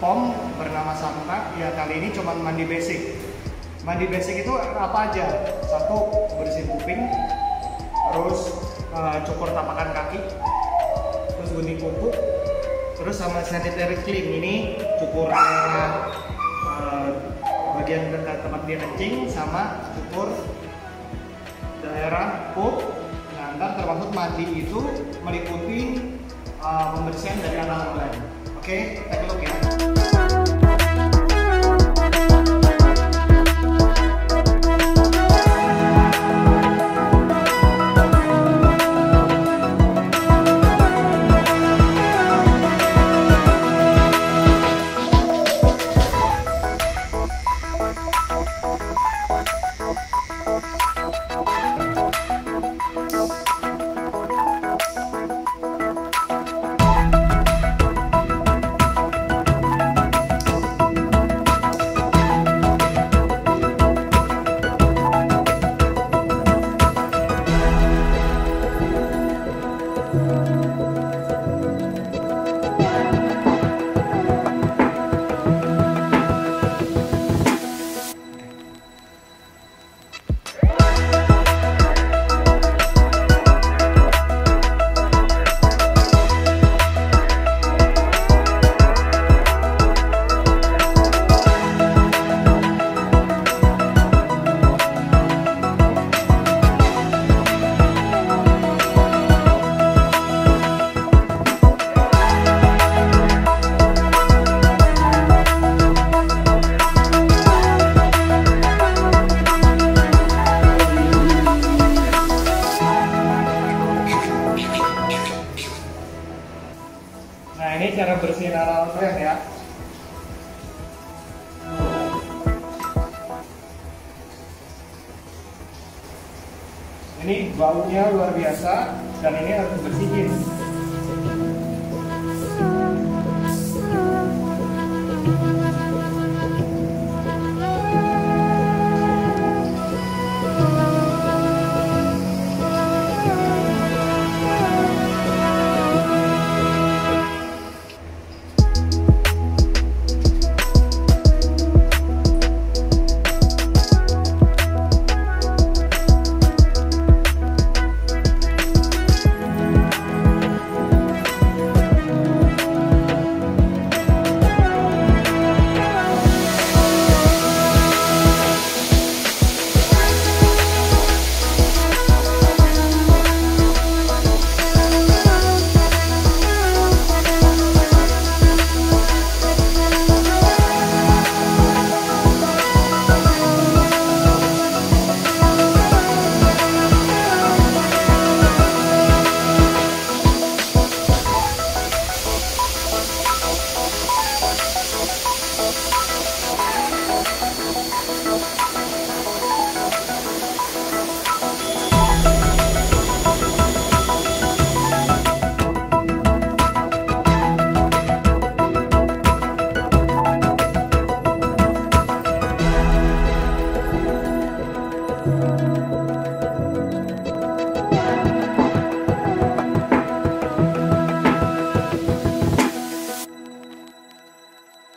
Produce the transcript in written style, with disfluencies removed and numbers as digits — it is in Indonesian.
pom bernama Santa. Ya kali ini cuma mandi basic. Mandi basic itu apa aja? Satu, bersihin kuping, terus cukur tapakan kaki, terus gunting kuku, terus sama sanitary clean. Ini cukur bagian dekat tempat dia kencing, sama cukur daerah pup. Nah, ntar termasuk mandi itu meliputi pembersihan dari anal gland. Oke, take a look ya. Nah, ini cara bersihin anal gland ya. Ini baunya luar biasa dan ini harus dibersihin.